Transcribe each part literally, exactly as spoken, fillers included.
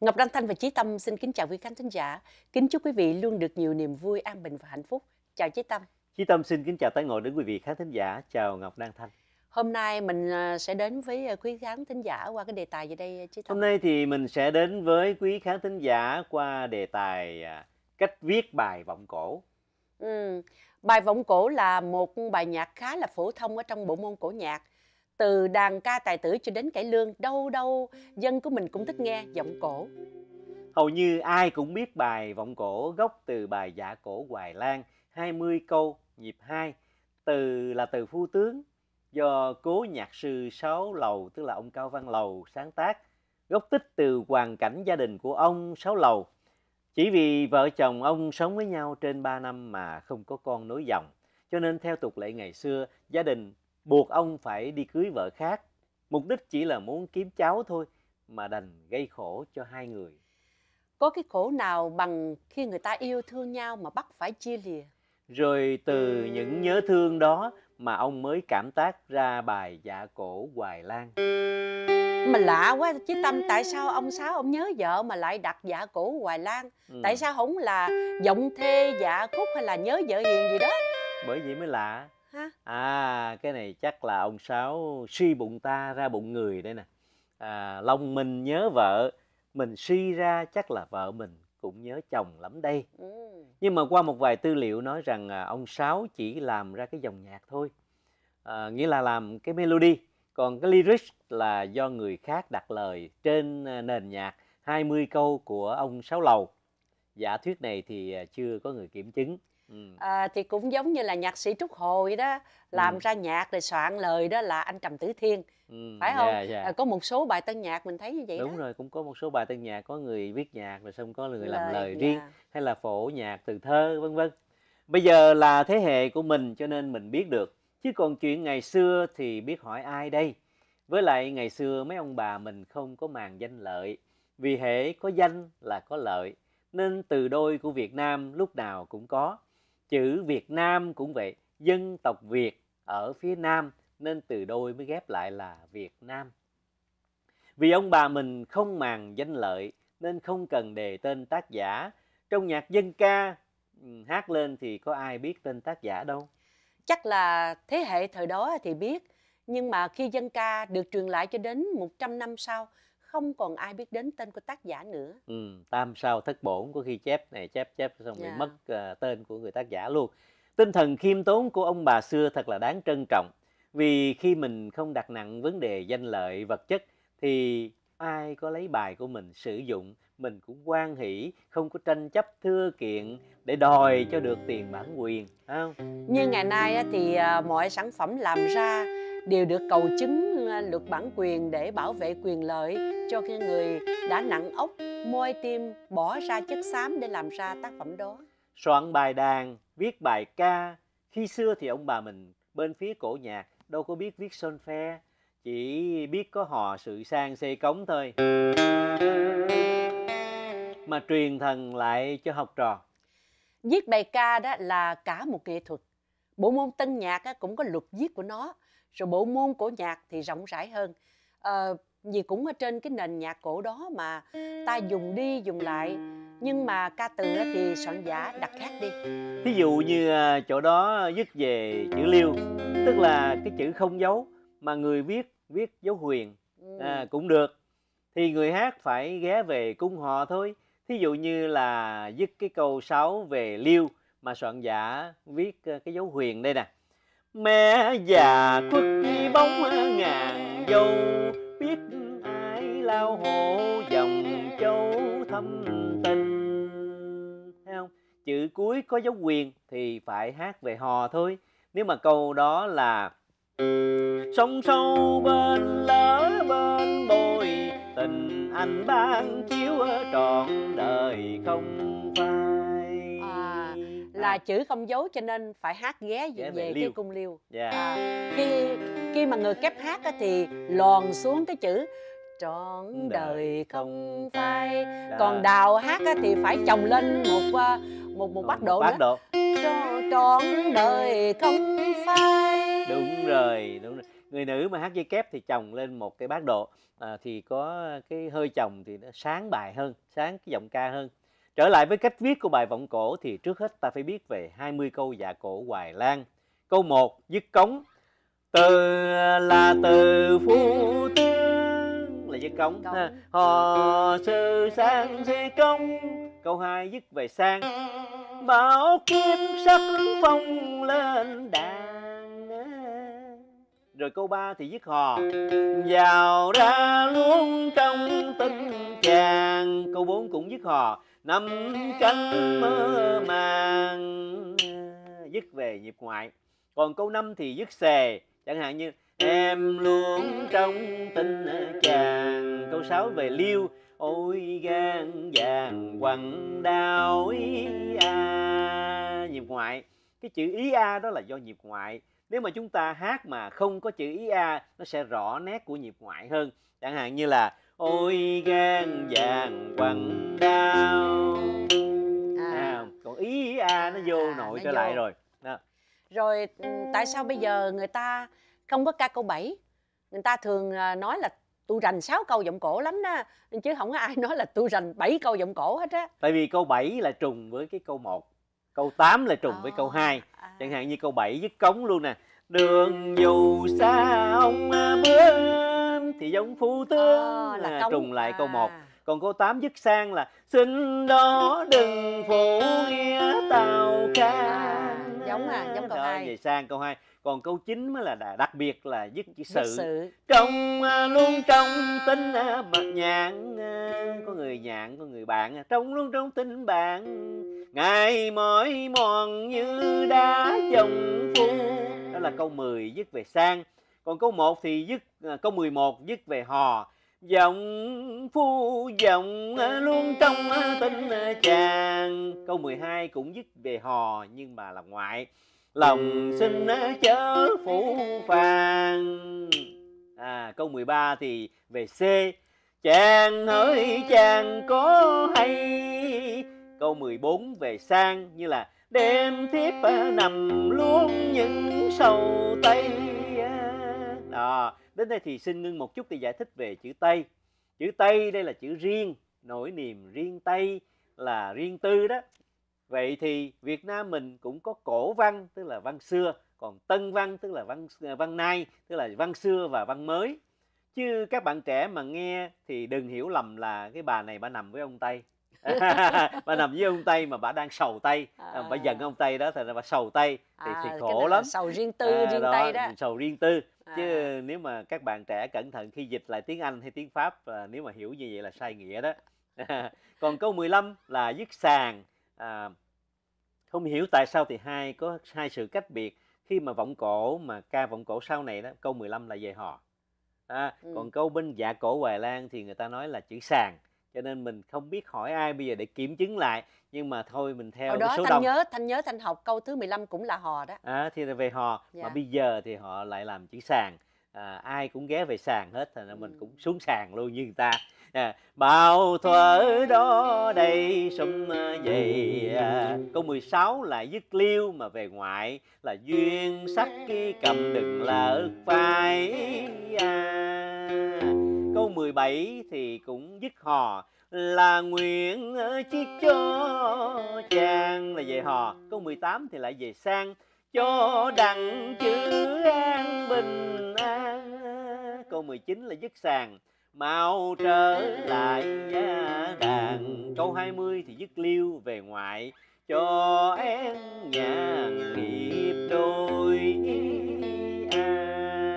Ngọc Đăng Thanh và Chí Tâm xin kính chào quý khán thính giả. Kính chúc quý vị luôn được nhiều niềm vui, an bình và hạnh phúc. Chào Chí Tâm. Chí Tâm xin kính chào tái ngộ đến quý vị khán thính giả. Chào Ngọc Đăng Thanh. Hôm nay mình sẽ đến với quý khán thính giả qua cái đề tài gì đây Chí Tâm? Hôm nay thì mình sẽ đến với quý khán thính giả qua đề tài cách viết bài vọng cổ. Ừ. Bài vọng cổ là một bài nhạc khá là phổ thông ở trong bộ môn cổ nhạc. Từ đàn ca tài tử cho đến cải lương, đâu đâu dân của mình cũng thích nghe vọng cổ. Hầu như ai cũng biết bài vọng cổ gốc từ bài Dạ Cổ Hoài Lan hai mươi câu nhịp hai, từ là từ Phu Tướng do cố nhạc sư Sáu Lầu, tức là ông Cao Văn Lầu sáng tác. Gốc tích từ hoàn cảnh gia đình của ông Sáu Lầu. Chỉ vì vợ chồng ông sống với nhau trên ba năm mà không có con nối dòng, cho nên theo tục lệ ngày xưa, gia đình buộc ông phải đi cưới vợ khác. Mục đích chỉ là muốn kiếm cháu thôi, mà đành gây khổ cho hai người. Có cái khổ nào bằng khi người ta yêu thương nhau mà bắt phải chia lìa? Rồi từ những nhớ thương đó mà ông mới cảm tác ra bài Dạ Cổ Hoài Lan. Mà lạ quá Chí Tâm, tại sao ông Sáu ông nhớ vợ mà lại đặt Dạ Cổ Hoài Lan? Ừ. Tại sao không là Giọng Thê Dạ Khúc hay là Nhớ Vợ Hiền gì đó? Bởi vậy mới lạ. Hả? À, cái này chắc là ông Sáu suy bụng ta ra bụng người đây nè. À, lòng mình nhớ vợ, mình suy ra chắc là vợ mình cũng nhớ chồng lắm đây. Ừ. Nhưng mà qua một vài tư liệu nói rằng à, ông Sáu chỉ làm ra cái dòng nhạc thôi. À, nghĩa là làm cái melody. Còn cái lyrics là do người khác đặt lời trên nền nhạc hai mươi câu của ông Sáu Lầu. Giả thuyết này thì chưa có người kiểm chứng. Ừ. À, thì cũng giống như là nhạc sĩ Trúc Hồ vậy đó, làm ừ. ra nhạc rồi soạn lời đó là anh Trầm Tử Thiên, ừ, phải không? Yeah, yeah. À, có một số bài tân nhạc mình thấy như vậy. Đúng đó. Rồi, cũng có một số bài tân nhạc có người viết nhạc rồi xong có người lời, làm lời riêng, yeah. hay là phổ nhạc từ thơ vân vân. Bây giờ là thế hệ của mình cho nên mình biết được, chứ còn chuyện ngày xưa thì biết hỏi ai đây? Với lại ngày xưa mấy ông bà mình không có màng danh lợi, vì hễ có danh là có lợi, nên từ đôi của Việt Nam lúc nào cũng có. Chữ Việt Nam cũng vậy, dân tộc Việt ở phía Nam nên từ đôi mới ghép lại là Việt Nam. Vì ông bà mình không màng danh lợi nên không cần đề tên tác giả. Trong nhạc dân ca hát lên thì có ai biết tên tác giả đâu. Chắc là thế hệ thời đó thì biết, nhưng mà khi dân ca được truyền lại cho đến một trăm năm sau, không còn ai biết đến tên của tác giả nữa. Ừ, tam sao thất bổn, có khi chép này chép chép xong rồi yeah. mất uh, tên của người tác giả luôn. Tinh thần khiêm tốn của ông bà xưa thật là đáng trân trọng. Vì khi mình không đặt nặng vấn đề danh lợi vật chất thì ai có lấy bài của mình sử dụng, mình cũng hoan hỷ, không có tranh chấp thưa kiện để đòi cho được tiền bản quyền, phải không? Như ngày nay thì mọi sản phẩm làm ra đều được cầu chứng luật bản quyền để bảo vệ quyền lợi cho cái người đã nặng óc, môi tim, bỏ ra chất xám để làm ra tác phẩm đó. Soạn bài đàn, viết bài ca. Khi xưa thì ông bà mình bên phía cổ nhạc đâu có biết viết solfege, chỉ biết có hò sự sang xây cống thôi, mà truyền thần lại cho học trò. Viết bài ca đó là cả một nghệ thuật. Bộ môn tân nhạc cũng có luật viết của nó, rồi bộ môn cổ nhạc thì rộng rãi hơn. À, vì cũng ở trên cái nền nhạc cổ đó mà ta dùng đi dùng lại, nhưng mà ca từ thì soạn giả đặt khác đi. Ví dụ như chỗ đó viết về chữ liêu, tức là cái chữ không dấu mà người viết viết dấu huyền, à, cũng được. Thì người hát phải ghé về cung hò thôi. Thí dụ như là viết cái câu sáu về liêu mà soạn giả viết cái dấu huyền đây nè. Mẹ già khuất bóng ngàn dâu, biết ai lao hộ dòng châu thâm tình. Thấy không? Chữ cuối có dấu huyền thì phải hát về hò thôi. Nếu mà câu đó là sông sâu bên lỡ bên bồi, tình anh ban chiếu trọn đời không phai. À, là à. chữ không dấu cho nên phải hát ghé về, về cái cung liêu. Yeah. À, khi khi mà người kép hát thì lòn xuống cái chữ trọn đời không phai. Còn đào hát thì phải chồng lên một một một bát độ bát độ. Trọn đời không phai. Đúng rồi, đúng rồi. Người nữ mà hát dây kép thì chồng lên một cái bát độ, à, thì có cái hơi chồng thì nó sáng bài hơn, sáng cái giọng ca hơn. Trở lại với cách viết của bài vọng cổ thì trước hết ta phải biết về hai mươi câu dạ cổ Hoài Lan. Câu một dứt cống. Từ là từ phu tướng là dứt cống. Cống. Ha. Hò sư sang si công. Câu hai dứt về sang. Bảo kiếm sắc phong lên đàn. Rồi câu ba thì dứt hò. Vào ra luôn trong tình chàng. Câu bốn cũng dứt hò. Năm canh mơ màng. Dứt về nhịp ngoại. Còn câu năm thì dứt xề, chẳng hạn như em luôn trong tình chàng. Câu sáu về liêu. Ôi gan vàng quằn đau ý a. Nhịp ngoại. Cái chữ ý a đó là do nhịp ngoại. Nếu mà chúng ta hát mà không có chữ ý a, nó sẽ rõ nét của nhịp ngoại hơn. Chẳng hạn như là ôi gan vàng quằn đau. À. À, còn ý a nó vô à, nội nó trở vô. Lại rồi đó. Rồi tại sao bây giờ người ta không có ca câu bảy? Người ta thường nói là tôi rành sáu câu giọng cổ lắm đó, chứ không có ai nói là tôi rành bảy câu giọng cổ hết á. Tại vì câu bảy là trùng với cái câu một, câu tám là trùng oh, với câu hai. À. Chẳng hạn như câu bảy dứt cống luôn nè. Đường dù xa ông bướm thì giống phu tướng oh, là à, trùng lại à. Câu một. Còn câu tám dứt sang là xin đó đừng phụ nghĩa tàu ca. À, giống à, giống câu hai. Về sang câu hai. Còn câu chín mới là đặc biệt là dứt chữ sự. sự. Trong luôn trong tình bạn nhạn, có người nhạn, có người bạn. Trong luôn trong tình bạn, ngày mỏi mòn như đá chồng phu. Đó là câu mười dứt về sang. Còn câu một thì dứt câu mười một dứt về hò. Giọng phu giọng luôn trong tình chàng. Câu mười hai cũng dứt về hò nhưng mà là ngoại. Lòng xin chớ phủ phàng. À, câu mười ba thì về C. Chàng ơi chàng có hay. Câu mười bốn về sang như là đêm thiếp nằm luôn những sầu tây. Đó. Đến đây thì xin ngưng một chút để giải thích về chữ Tây. Chữ Tây đây là chữ riêng, nỗi niềm riêng Tây là riêng tư đó. Vậy thì Việt Nam mình cũng có cổ văn, tức là văn xưa, còn tân văn, tức là văn, văn nay, tức là văn xưa và văn mới. Chứ các bạn trẻ mà nghe thì đừng hiểu lầm là cái bà này bà nằm với ông Tây. Bà nằm với ông Tây mà bà đang sầu Tây, à. Bà giận ông Tây đó, thành ra bà sầu Tây thì, à, thì khổ lắm. Sầu riêng tư, à, riêng đó, Tây đó. Sầu riêng tư. À. Chứ nếu mà các bạn trẻ cẩn thận khi dịch lại tiếng Anh hay tiếng Pháp, à, nếu mà hiểu như vậy là sai nghĩa đó. Còn câu mười lăm là dứt sàng. À, không hiểu tại sao thì hai có hai sự cách biệt. Khi mà vọng cổ mà ca vọng cổ sau này đó, câu mười lăm là về hò. À, ừ. Còn câu bên dạ cổ Hoài Lan thì người ta nói là chữ sàng. Cho nên mình không biết hỏi ai bây giờ để kiểm chứng lại. Nhưng mà thôi mình theo Hồi đó cái số Thanh đông. nhớ, Thanh nhớ Thanh học câu thứ mười lăm cũng là hò đó. À, thì là về hò. Dạ. Mà bây giờ thì họ lại làm chữ sàng. À, ai cũng ghé về sàng hết. Thành ra ừ. mình cũng xuống sàng luôn như người ta. À, bao thuở đó đây sum vậy. À, câu mười sáu là dứt liêu mà về ngoại là duyên sắc cái cầm đừng lỡ phai. À, câu mười bảy thì cũng dứt hò là nguyện chiếc cho chàng là về hò. Câu mười tám thì lại về sang cho đặng chữ an bình an. Câu mười chín là dứt sàng mau trở lại gia đàn. Câu hai mươi thì dứt liêu về ngoại cho em nhà nghiệp đôi. À.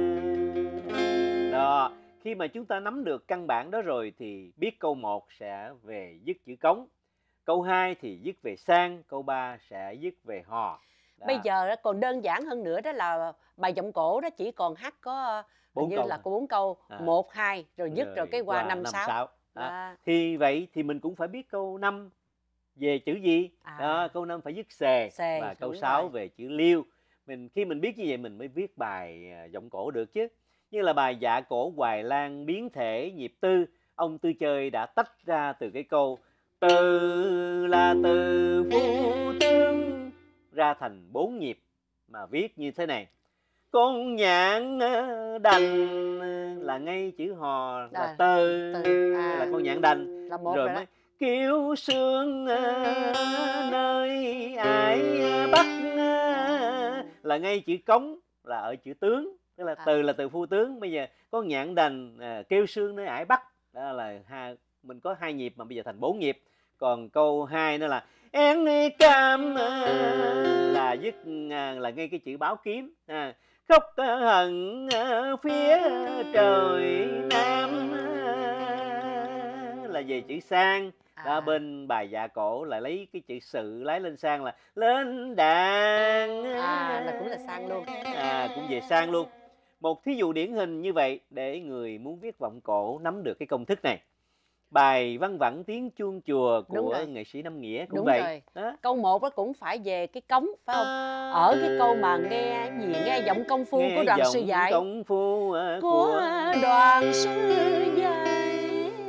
Đó, khi mà chúng ta nắm được căn bản đó rồi thì biết câu một sẽ về dứt chữ cống, câu hai thì dứt về sang, câu ba sẽ dứt về hò. Đó. Bây giờ còn đơn giản hơn nữa đó là bài vọng cổ đó chỉ còn hát có bốn như câu là có bốn câu, à. một, hai rồi dứt rồi, rồi cái qua năm, sáu. sáu. À. Thì vậy thì mình cũng phải biết câu năm về chữ gì. À. Đó, câu năm phải dứt xề, xề và câu sáu về chữ liêu. Mình khi mình biết như vậy mình mới viết bài vọng cổ được chứ. Như là bài dạ cổ Hoài Lan biến thể nhịp tư, ông Tư Chơi đã tách ra từ cái câu từ là từ phu tướng ra thành bốn nhịp mà viết như thế này. con nhạn đành là ngay chữ hò là À, tơ từ à, là con nhạn đành, là một rồi rồi đó. mới kiêu sương nơi ải bắc là ngay chữ cống là ở chữ tướng, tức là À. từ là từ phu tướng. Bây giờ có nhạn đành à, kêu sương nơi ải bắc, đó là hai, mình có hai nhịp mà bây giờ thành bốn nhịp. Còn câu hai nữa là én cam là dứt à, là ngay cái chữ báo kiếm à, khóc hận phía trời nam là về chữ sang. Đó, À. bên bài dạ cổ lại lấy cái chữ sự lái lên sang là lên đàn À, là cũng là sang luôn. à, cũng về sang luôn. Một thí dụ điển hình như vậy để người muốn viết vọng cổ nắm được cái công thức này. Bài Văng Vẳng Tiếng Chuông Chùa Đúng của rồi. nghệ sĩ Năm Nghĩa cũng Đúng vậy. rồi. Đó. Câu một đó cũng phải về cái cống, phải không? Ở cái câu mà nghe gì nghe giọng công phu Nghe của đoàn sư giọng dạy công phu à, của của đoàn sư dạy.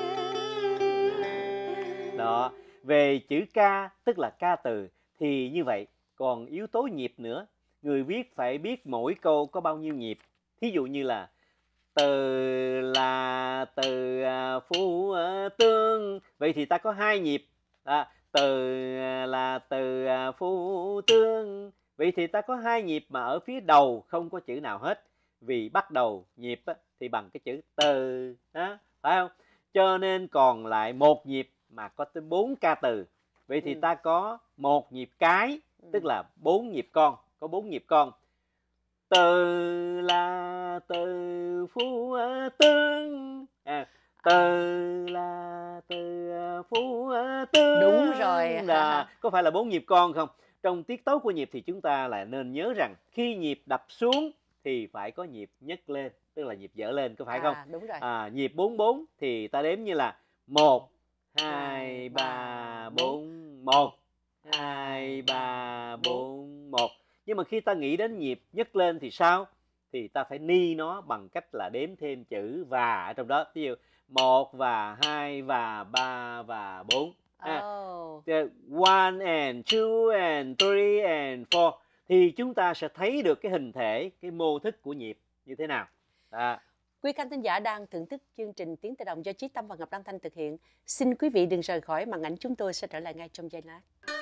đó. Về chữ ca tức là ca từ thì như vậy, còn yếu tố nhịp nữa. Người viết phải biết mỗi câu có bao nhiêu nhịp. Thí dụ như là từ là từ à, phu à, tương, vậy thì ta có hai nhịp. À, từ à, là từ à, phu tương, vậy thì ta có hai nhịp mà ở phía đầu không có chữ nào hết. Vì bắt đầu nhịp á, thì bằng cái chữ từ đó, phải không? Cho nên còn lại một nhịp mà có tới bốn ca từ. Vậy thì Ừ. ta có một nhịp cái, Ừ. tức là bốn nhịp con, có bốn nhịp con. Từ là từ phu tương à, từ là từ phu tương. Đúng rồi. Là có phải là bốn nhịp con không? Trong tiết tấu của nhịp thì chúng ta lại nên nhớ rằng khi nhịp đập xuống thì phải có nhịp nhấc lên, tức là nhịp dở lên, có phải không? À, đúng rồi. À, nhịp bốn bốn thì ta đếm như là một, hai, Hai, ba, ba, bốn, một, hai, ba, bốn, một. Nhưng mà khi ta nghĩ đến nhịp nhấc lên thì sao? Thì ta phải ni nó bằng cách là đếm thêm chữ và ở trong đó. Ví dụ một và hai và ba và bốn. À, Oh. one and two and three and four. Thì chúng ta sẽ thấy được cái hình thể, cái mô thức của nhịp như thế nào. À. Quý khán thính giả đang thưởng thức chương trình Tiếng Tự Động do Chí Tâm và Ngọc Lan Thanh thực hiện. Xin quý vị đừng rời khỏi màn ảnh, chúng tôi sẽ trở lại ngay trong giây lát.